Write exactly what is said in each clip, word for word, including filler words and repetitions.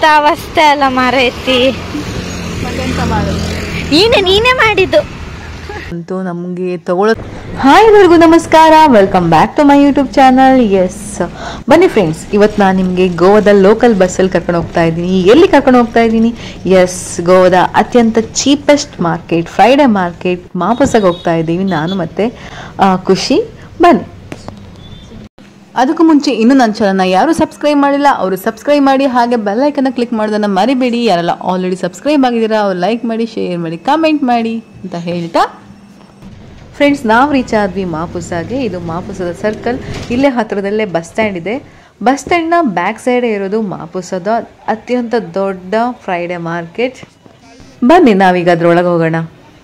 ಅವಸ್ಥೆ ಅಲ್ಲ ಮಾರೈತಿ. ನೀನೆ ನೀನೇ ಮಾಡಿದ್ದು ಅಂತೂ ನಮಗೆ ತಗೊಳ್ಳೋ. ಹಾಯ್ ಎಲ್ಲರಿಗೂ ನಮಸ್ಕಾರ, welcome back to my YouTube channel. Yes ಬನ್ನಿ ಫ್ರೆಂಡ್ಸ್, ಇವತ್ತು ನಾನು ನಿಮಗೆ ಗೋವಾದ ಲೋಕಲ್ ಬಸ್ಸಲ್ಲಿ ಕರ್ಕೊಂಡು ಹೋಗ್ತಾ ಇದ್ದೀನಿ. ಎಲ್ಲಿ ಕರ್ಕೊಂಡು ಹೋಗ್ತಾ ಇದ್ದೀನಿ? ಎಸ್, ಗೋವಾದ ಅತ್ಯಂತ ಚೀಪೆಸ್ಟ್ ಮಾರ್ಕೆಟ್ ಫ್ರೈಡೆ ಮಾರ್ಕೆಟ್ ಮಾಪುಸಾಗೆ ಹೋಗ್ತಾ ಇದ್ದೀವಿ ನಾನು ಮತ್ತು ಖುಷಿ. ಬನ್ನಿ. ಅದಕ್ಕೂ ಮುಂಚೆ ಇನ್ನೂ ನನ್ನ ಚಾನಲ್ನ ಯಾರು ಸಬ್ಸ್ಕ್ರೈಬ್ ಮಾಡಿಲ್ಲ ಅವರು ಸಬ್ಸ್ಕ್ರೈಬ್ ಮಾಡಿ, ಹಾಗೆ ಬೆಲ್ ಐಕನ್ನ ಕ್ಲಿಕ್ ಮಾಡೋದನ್ನು ಮರಿಬೇಡಿ. ಯಾರೆಲ್ಲ ಆಲ್ರೆಡಿ ಸಬ್ಸ್ಕ್ರೈಬ್ ಆಗಿದ್ದೀರಾ ಅವ್ರು ಲೈಕ್ ಮಾಡಿ, ಶೇರ್ ಮಾಡಿ, ಕಮೆಂಟ್ ಮಾಡಿ ಅಂತ ಹೇಳ್ತಾ ಫ್ರೆಂಡ್ಸ್ ನಾವು ರೀಚ್ ಆದ್ವಿ ಮಾಪುಸಾಗೆ. ಇದು ಮಾಪುಸದ ಸರ್ಕಲ್, ಇಲ್ಲೇ ಹತ್ತಿರದಲ್ಲೇ ಬಸ್ ಸ್ಟ್ಯಾಂಡ್ ಇದೆ. ಬಸ್ ಸ್ಟ್ಯಾಂಡ್ನ ಬ್ಯಾಕ್ ಸೈಡೇ ಇರೋದು ಮಾಪುಸದ ಅತ್ಯಂತ ದೊಡ್ಡ ಫ್ರೈಡೆ ಮಾರ್ಕೆಟ್. ಬನ್ನಿ ನಾವೀಗ ಅದ್ರೊಳಗೆ ಹೋಗೋಣ.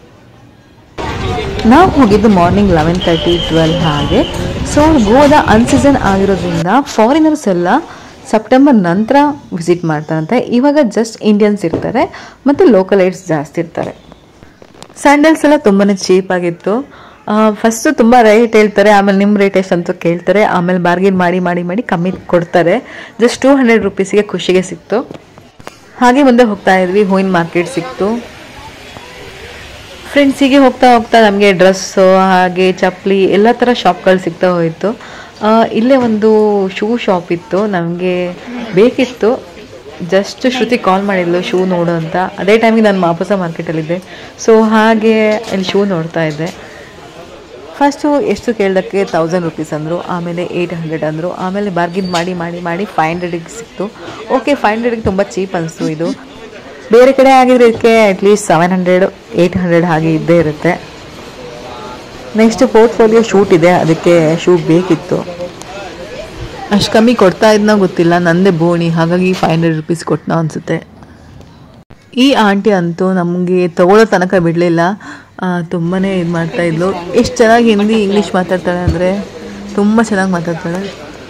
ನಾವು ಹೋಗಿದ್ದು ಮಾರ್ನಿಂಗ್ ಲೆವೆನ್ ತರ್ಟಿ ಟ್ವೆಲ್ ಹಾಗೆ. ಸೊ ಗೋವಾದ ಅನ್ಸೀಸನ್ ಆಗಿರೋದ್ರಿಂದ ಫಾರಿನರ್ಸ್ ಎಲ್ಲ ಸೆಪ್ಟೆಂಬರ್ ನಂತರ ವಿಸಿಟ್ ಮಾಡ್ತಾರಂತೆ. ಇವಾಗ ಜಸ್ಟ್ ಇಂಡಿಯನ್ಸ್ ಇರ್ತಾರೆ ಮತ್ತು ಲೋಕಲೈಟ್ಸ್ ಜಾಸ್ತಿ ಇರ್ತಾರೆ. ಸ್ಯಾಂಡಲ್ಸ್ ಎಲ್ಲ ತುಂಬಾ ಚೀಪ್ ಆಗಿತ್ತು. ಫಸ್ಟು ತುಂಬ ರೇಟ್ ಹೇಳ್ತಾರೆ, ಆಮೇಲೆ ನಿಮ್ಮ ರೇಟ್ ಎಷ್ಟು ಅಂತ ಕೇಳ್ತಾರೆ, ಆಮೇಲೆ ಬಾರ್ಗೇನ್ ಮಾಡಿ ಮಾಡಿ ಮಾಡಿ ಕಮ್ಮಿ ಕೊಡ್ತಾರೆ. ಜಸ್ಟ್ ಟೂ ಹಂಡ್ರೆಡ್ ರುಪೀಸಿಗೆ ಖುಷಿಗೆ ಸಿಕ್ತು. ಹಾಗೆ ಮುಂದೆ ಹೋಗ್ತಾ ಇದ್ವಿ, ಹೂವಿನ ಮಾರ್ಕೆಟ್ ಸಿಕ್ತು. ಫ್ರೆಂಡ್ಸಿಗೆ ಹೋಗ್ತಾ ಹೋಗ್ತಾ ನಮಗೆ ಡ್ರೆಸ್ಸು ಹಾಗೆ ಚಪ್ಪಲಿ ಎಲ್ಲ ಥರ ಶಾಪ್ಗಳು ಸಿಗ್ತಾ ಹೋಯಿತು. ಇಲ್ಲೇ ಒಂದು ಶೂ ಶಾಪ್ ಇತ್ತು, ನಮಗೆ ಬೇಕಿತ್ತು. ಜಸ್ಟ್ ಶ್ರುತಿ ಕಾಲ್ ಮಾಡಿದ್ಲು ಶೂ ನೋಡು ಅಂತ. ಅದೇ ಟೈಮಿಗೆ ನಾನು ಮಾಪುಸ ಮಾರ್ಕೆಟಲ್ಲಿದ್ದೆ. ಸೊ ಹಾಗೆ ಇಲ್ಲಿ ಶೂ ನೋಡ್ತಾ ಇದ್ದೆ. ಫಸ್ಟು ಎಷ್ಟು ಕೇಳೋದಕ್ಕೆ ತೌಸಂಡ್ ರುಪೀಸ್ ಅಂದರು, ಆಮೇಲೆ ಏಯ್ಟ್ ಹಂಡ್ರೆಡ್ ಅಂದರು, ಆಮೇಲೆ ಬಾರ್ಗಿನ್ ಮಾಡಿ ಮಾಡಿ ಮಾಡಿ ಫೈವ್ ಹಂಡ್ರೆಡಿಗೆ ಸಿಕ್ತು. ಓಕೆ, ಫೈವ್ ಹಂಡ್ರೆಡಿಗೆ ತುಂಬ ಚೀಪ್ ಅನಿಸ್ತು. ಇದು ಬೇರೆ ಕಡೆ ಆಗಿದ್ರೆ ಇದಕ್ಕೆ at least seven hundred eight hundred ಹಾಗೆ ಇದ್ದೇ ಇರುತ್ತೆ. ನೆಕ್ಸ್ಟ್ ಪೋರ್ಟ್ಫೋಲಿಯೋ ಶೂಟ್ ಇದೆ, ಅದಕ್ಕೆ ಶೂ ಬೇಕಿತ್ತು. ಅಷ್ಟು ಕಮ್ಮಿ ಕೊಡ್ತಾ ಇದ್ನೋ ಗೊತ್ತಿಲ್ಲ, ನಂದೇ ಬೋಣಿ, ಹಾಗಾಗಿ ಫೈವ್ ಹಂಡ್ರೆಡ್ ರುಪೀಸ್ ಕೊಟ್ಟನೋ ಅನಿಸುತ್ತೆ. ಈ ಆಂಟಿ ಅಂತೂ ನಮಗೆ ತಗೊಳ್ಳೋ ತನಕ ಬಿಡಲಿಲ್ಲ, ತುಂಬಾ ಇದು ಮಾಡ್ತಾಯಿದ್ಲು. ಎಷ್ಟು ಚೆನ್ನಾಗಿ ಹಿಂದಿ ಇಂಗ್ಲೀಷ್ ಮಾತಾಡ್ತಾಳೆ ಅಂದರೆ ತುಂಬ ಚೆನ್ನಾಗಿ ಮಾತಾಡ್ತಾಳೆ.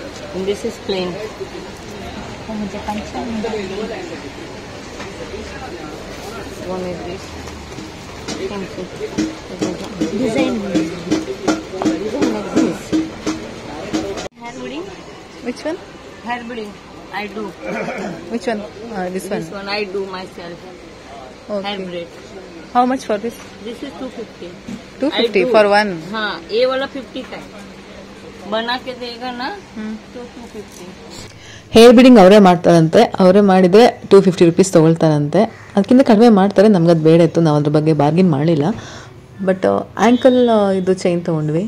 Which one? hair braiding I do. Which one? Uh, this, this one. This one I do myself. Okay. Hair braid. How much for this? This is two fifty. two fifty for one. हाँ, ये वाला fifty का है. बना के देगा ना तो two fifty. ಹೇರ್ ಬಿಡಿಂಗ್ ಅವರೇ ಮಾಡ್ತಾರಂತೆ. ಅವರೇ ಮಾಡಿದರೆ ಟೂ ಫಿಫ್ಟಿ ರುಪೀಸ್ ತೊಗೊಳ್ತಾರಂತೆ. ಅದಕ್ಕಿಂತ ಕಡಿಮೆ ಮಾಡ್ತಾರೆ. ನಮ್ಗೆ ಅದು ಬೇಡ ಇತ್ತು, ನಾವು ಅದ್ರ ಬಗ್ಗೆ ಬಾರ್ಗಿನ್ ಮಾಡಲಿಲ್ಲ. ಬಟ್ ಆ್ಯಂಕಲ್ ಇದು ಚೈನ್ ತೊಗೊಂಡ್ವಿ.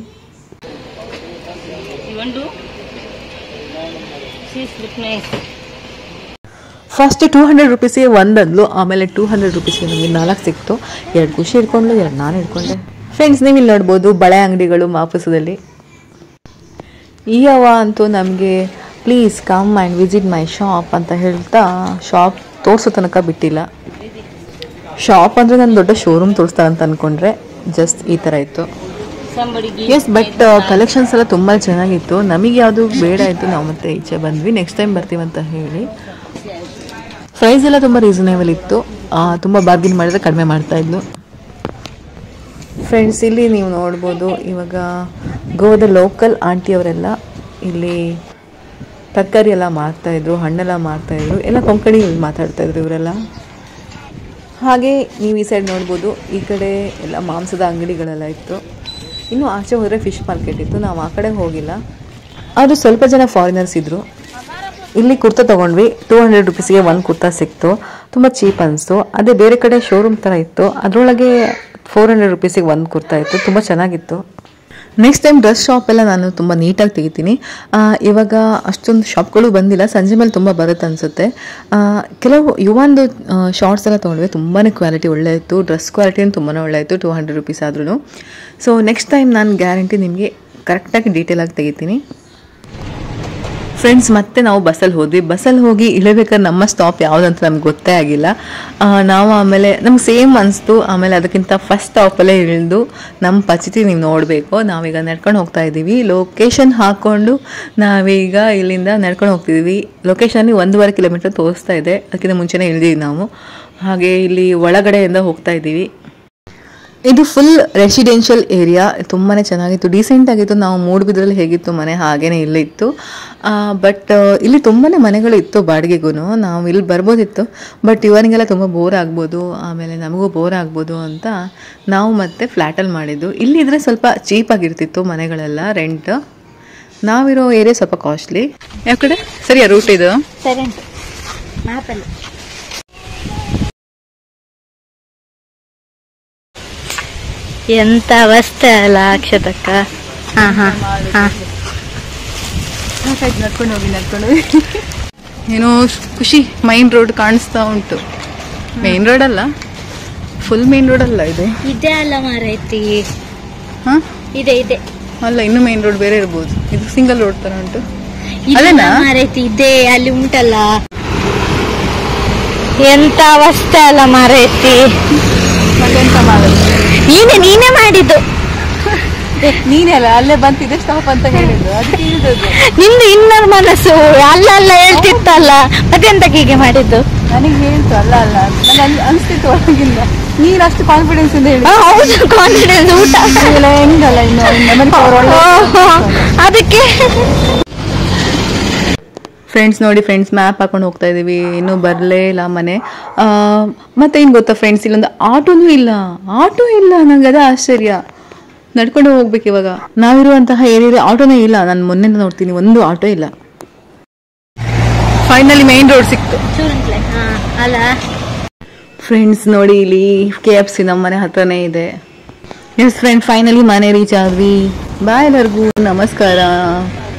ಫಸ್ಟ್ ಟೂ ಹಂಡ್ರೆಡ್ ರುಪೀಸಿಗೆ ಒಂದದ್ಲು, ಆಮೇಲೆ ಟೂ ಹಂಡ್ರೆಡ್ ರುಪೀಸ್ಗೆ ನಮಗೆ ನಾಲ್ಕು ಸಿಕ್ತು. ಎರಡು ಖುಷಿ ಇಟ್ಕೊಂಡ್ಲು, ಎರಡು ನಾನು ಇಟ್ಕೊಂಡೆ. ಫ್ರೆಂಡ್ಸ್, ನೀವು ಇಲ್ಲಿ ನೋಡ್ಬೋದು ಬಳೆ ಅಂಗಡಿಗಳು ಮಾಪುಸದಲ್ಲಿ. ಈ ಅವ ಅಂತೂ ನಮಗೆ please come and visit my shop ಅಂತ ಹೇಳ್ತಾ ಶಾಪ್ ತೋರಿಸೋ ತನಕ ಬಿಟ್ಟಿಲ್ಲ. ಶಾಪ್ ಅಂದರೆ ನಾನು ದೊಡ್ಡ ಶೋರೂಮ್ ತೋರಿಸ್ತಾ ಅಂತ ಅಂದ್ಕೊಂಡ್ರೆ ಜಸ್ಟ್ ಈ ಥರ ಇತ್ತು. ಎಸ್, ಬಟ್ ಕಲೆಕ್ಷನ್ಸ್ ಎಲ್ಲ ತುಂಬ ಚೆನ್ನಾಗಿತ್ತು. ನಮಗೆ ಯಾವುದು ಬೇಡ ಆಯಿತು, ನಾವು ಮತ್ತೆ ಈಚೆ ಬಂದ್ವಿ. ನೆಕ್ಸ್ಟ್ ಟೈಮ್ ಬರ್ತೀವಂತ ಹೇಳಿ. ಪ್ರೈಸ್ ಎಲ್ಲ ತುಂಬ ರೀಸನೇಬಲ್ ಇತ್ತು, ತುಂಬ ಬಾರ್ಗಿನ್ ಮಾಡಿದ್ರೆ ಕಡಿಮೆ ಮಾಡ್ತಾಯಿದ್ಲು. ಫ್ರೆಂಡ್ಸ್, ಇಲ್ಲಿ ನೀವು ನೋಡ್ಬೋದು ಇವಾಗ ಗೋವಾದ ಲೋಕಲ್ ಆಂಟಿಯವರೆಲ್ಲ ಇಲ್ಲಿ ತರಕಾರಿ ಎಲ್ಲ ಮಾರ್ತಾಯಿದ್ರು, ಹಣ್ಣೆಲ್ಲ ಮಾರ್ತಾಯಿದ್ರು, ಎಲ್ಲ ಕೊಂಕಣಿ ಮಾತಾಡ್ತಾಯಿದ್ರು ಇವರೆಲ್ಲ. ಹಾಗೆ ನೀವು ಈ ಸೈಡ್ ನೋಡ್ಬೋದು, ಈ ಕಡೆ ಎಲ್ಲ ಮಾಂಸದ ಅಂಗಡಿಗಳೆಲ್ಲ ಇತ್ತು. ಇನ್ನು ಆಚೆ ಹೋದರೆ ಫಿಶ್ ಮಾರ್ಕೆಟ್ ಇತ್ತು, ನಾವು ಆ ಕಡೆ ಹೋಗಿಲ್ಲ. ಅದು ಸ್ವಲ್ಪ ಜನ ಫಾರಿನರ್ಸ್ ಇದ್ದರು. ಇಲ್ಲಿ ಕುರ್ತಾ ತೊಗೊಂಡ್ವಿ, ಟೂ ಹಂಡ್ರೆಡ್ ರುಪೀಸಿಗೆ ಒಂದು ಕುರ್ತಾ ಸಿಕ್ತು, ತುಂಬ ಚೀಪ್ ಅನಿಸ್ತು. ಅದೇ ಬೇರೆ ಕಡೆ ಶೋರೂಮ್ ಥರ ಇತ್ತು, ಅದರೊಳಗೆ ಫೋರ್ ಹಂಡ್ರೆಡ್ ರುಪೀಸಿಗೆ ಒಂದು ಕುರ್ತಾ ಇತ್ತು, ತುಂಬ ಚೆನ್ನಾಗಿತ್ತು. ನೆಕ್ಸ್ಟ್ ಟೈಮ್ ಡ್ರೆಸ್ ಶಾಪ್ ಎಲ್ಲ ನಾನು ತುಂಬ ನೀಟಾಗಿ ತೆಗಿತೀನಿ. ಇವಾಗ ಅಷ್ಟೊಂದು ಶಾಪ್ಗಳು ಬಂದಿಲ್ಲ, ಸಂಜೆ ಮೇಲೆ ತುಂಬ ಬರುತ್ತೆ ಅನಿಸುತ್ತೆ. ಕೆಲವು ಯುವಂದು ಶಾರ್ಟ್ಸ್ ಎಲ್ಲ ತೊಗೊಂಡ್ವಿ, ತುಂಬಾ ಕ್ವಾಲಿಟಿ ಒಳ್ಳೆ ಇತ್ತು, ಡ್ರೆಸ್ ಕ್ವಾಲಿಟಿನೂ ತುಂಬಾ ಒಳ್ಳೆ ಇತ್ತು, ಟೂ ಹಂಡ್ರೆಡ್ ರುಪೀಸ್ ಆದ್ರೂ. ಸೊ ನೆಕ್ಸ್ಟ್ ಟೈಮ್ ನಾನು ಗ್ಯಾರಂಟಿ ನಿಮಗೆ ಕರೆಕ್ಟಾಗಿ ಡೀಟೇಲಾಗಿ ತೆಗಿತೀನಿ. ಫ್ರೆಂಡ್ಸ್, ಮತ್ತೆ ನಾವು ಬಸ್ಸಲ್ಲಿ ಹೋದ್ವಿ. ಬಸ್ಸಲ್ಲಿ ಹೋಗಿ ಇಳಿಬೇಕಾದ್ರೆ ನಮ್ಮ ಸ್ಟಾಪ್ ಯಾವುದಂತ ನಮ್ಗೆ ಗೊತ್ತೇ ಆಗಿಲ್ಲ. ನಾವು ಆಮೇಲೆ ನಮ್ಗೆ ಸೇಮ್ ಅನಿಸ್ತು. ಆಮೇಲೆ ಅದಕ್ಕಿಂತ ಫಸ್ಟ್ ಸ್ಟಾಪಲ್ಲೇ ಇಳಿದು ನಮ್ಮ ಪರಿಸ್ಥಿತಿ ನೀವು ನೋಡಬೇಕು. ನಾವೀಗ ನಡ್ಕೊಂಡು ಹೋಗ್ತಾ ಇದ್ದೀವಿ. ಲೊಕೇಶನ್ ಹಾಕ್ಕೊಂಡು ನಾವೀಗ ಇಲ್ಲಿಂದ ನಡ್ಕೊಂಡು ಹೋಗ್ತಿದ್ದೀವಿ. ಲೊಕೇಶನಲ್ಲಿ ಒಂದೂವರೆ ಕಿಲೋಮೀಟರ್ ತೋರಿಸ್ತಾ ಇದೆ, ಅದಕ್ಕಿಂತ ಮುಂಚೆನೇ ಇಳಿದೀವಿ ನಾವು. ಹಾಗೆ ಇಲ್ಲಿ ಒಳಗಡೆಯಿಂದ ಹೋಗ್ತಾ ಇದ್ದೀವಿ. ಇದು ಫುಲ್ ರೆಸಿಡೆನ್ಷಿಯಲ್ ಏರಿಯಾ, ತುಂಬಾ ಚೆನ್ನಾಗಿತ್ತು, ಡೀಸೆಂಟ್ ಆಗಿತ್ತು. ನಾವು ಮೂಡುಬಿದ್ರಲ್ಲಿ ಹೇಗಿತ್ತು ಮನೆ ಹಾಗೇನೆ ಇಲ್ಲೇ ಇತ್ತು. ಬಟ್ ಇಲ್ಲಿ ತುಂಬಾ ಮನೆಗಳು ಇತ್ತು ಬಾಡಿಗೆಗೂ, ನಾವು ಇಲ್ಲಿ ಬರ್ಬೋದಿತ್ತು. ಬಟ್ ಇವನಿಗೆಲ್ಲ ತುಂಬ ಬೋರ್ ಆಗ್ಬೋದು, ಆಮೇಲೆ ನಮಗೂ ಬೋರ್ ಆಗ್ಬೋದು ಅಂತ ನಾವು ಮತ್ತೆ ಫ್ಲ್ಯಾಟಲ್ಲಿ ಮಾಡಿದ್ದು. ಇಲ್ಲಿದ್ರೆ ಸ್ವಲ್ಪ ಚೀಪಾಗಿರ್ತಿತ್ತು ಮನೆಗಳೆಲ್ಲ ರೆಂಟ್. ನಾವಿರೋ ಏರಿಯಾ ಸ್ವಲ್ಪ ಕಾಸ್ಟ್ಲಿ. ಯಾವ ಕಡೆ ಸರಿಯಾ ರೂಟ್ ಇದು? ಸರಿ ಮ್ಯಾಪಲ್ಲಿ ಎಂತ ಅವಸ್ಥೆ ಅಲ್ಲ ಅಕ್ಷತಕ್ಕ. ಹಾ ಹಾ ಹಾ ನಡ್ಕೊಂಡು ಹೋಗಿ ನಡ್ಕೊಂಡು ಹೋಗಿ ಏನೋ ಖುಷಿ. ಮೈನ್ ರೋಡ್ ಕಾಣಿಸ್ತಾ ಉಂಟು. ಮೇನ್ ರೋಡ್ ಅಲ್ಲ, ಫುಲ್ ಮೇನ್ ರೋಡ್ ಅಲ್ಲ ಇದೆ. ಇದೆ ಅಲ್ಲ ಮಾರೈತಿ. ಹಾ ಇದೆ ಇದೆ ಅಲ್ಲ, ಇನ್ನು ಮೇನ್ ರೋಡ್ ಬೇರೆ ಇರ್ಬೋದು. ಇದು ಸಿಂಗಲ್ ರೋಡ್ ತರ ಉಂಟು. ಅದೇನಾ ಮಾರೈತಿ? ಇದೆ ಅಲ್ಲಿ ಉಂಟಲ್ಲ. ಎಂತ ಅವಸ್ಥೆ ಅಲ್ಲ ಮಾರೈತಿ. ಮತ್ತೆಂತ ಮಾಡೋದು? ನೀನೆ ನೀನೇ ಮಾಡಿದ್ದು. ನೀನೇ ಅಲ್ಲ ಅಲ್ಲೇ ಬಂತಿದೆ ಸ್ಟಾಪ್ ಅಂತ ಹೇಳಿದ್ದು, ಅದಕ್ಕೆ ಹೇಳಿದ್ದು. ನಿಂದು ಇನ್ನೊಂದು ಮನಸ್ಸು ಅಲ್ಲ ಅಲ್ಲ ಹೇಳ್ತಿತ್ತಲ್ಲ, ಮತ್ತೆಂತಕ್ಕೆ ಹೀಗೆ ಮಾಡಿದ್ದು? ನನಗೆ ಹೇಳ್ತು ಅಲ್ಲ ಅಲ್ಲ ನನಗೆ ಅನಿಸ್ತಿತ್ತು ಒಳಗಿಂದ. ನೀನು ಅಷ್ಟು ಕಾನ್ಫಿಡೆನ್ಸ್ ಇಂದ ಹೇಳಿ. ಹೌದು, ಕಾನ್ಫಿಡೆನ್ಸ್. ಊಟ ಹೆಂಗಲ್ಲ ಇನ್ನು ಅದಕ್ಕೆ. ಫ್ರೆಂಡ್ಸ್ ನೋಡಿ ಫ್ರೆಂಡ್ಸ್, ಮ್ಯಾಪ್ ಹಾಕೊಂಡು ಹೋಗ್ತಾ ಇದೀವಿ, ಇನ್ನೂ ಬರಲೇ ಇಲ್ಲ ಮನೆ. ಮತ್ತೆ ಏನು ಗೊತ್ತಾ ಫ್ರೆಂಡ್ಸ್, ಇಲ್ಲೊಂದು ಆಟೋನೂ ಇಲ್ಲ. ಆಟೋ ಇಲ್ಲ, ನಂಗೆ ಅದೇ ಆಶ್ಚರ್ಯ. ನಡ್ಕೊಂಡು ಹೋಗ್ಬೇಕು ಇವಾಗ. ನಾವಿರುವಂತಹ ಏರಿಯಾ ಆಟೋನೇ ಇಲ್ಲ. ನಾನು ಮೊನ್ನೆ ನೋಡ್ತೀನಿ, ಒಂದು ಆಟೋ ಇಲ್ಲ. ಫೈನಲಿ ಮೇನ್ ರೋಡ್ ಸಿಕ್ತು ಅಲ್ಲ ಫ್ರೆಂಡ್ಸ್. ನೋಡಿ ಇಲ್ಲಿ ಕೆ ಎಫ್ ಸಿ ನಮ್ಮ ಮನೆ ಹತ್ರನೇ ಇದೆ. ಎಸ್ ಫ್ರೆಂಡ್, ಫೈನಲಿ ಮನೆ ರೀಚ್ ಆದ್ವಿ. ಬಾಯ್ ಎಲ್ಲರಿಗೂ, ನಮಸ್ಕಾರ.